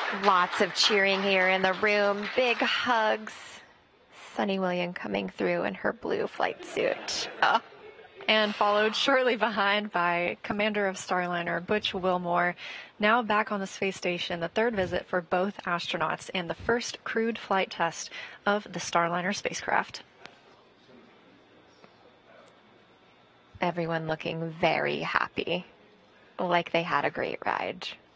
Lots of cheering here in the room. Big hugs. Sunny Williams coming through in her blue flight suit. Oh. And followed shortly behind by Commander of Starliner Butch Wilmore, now back on the space station, the third visit for both astronauts and the first crewed flight test of the Starliner spacecraft. Everyone looking very happy, like they had a great ride.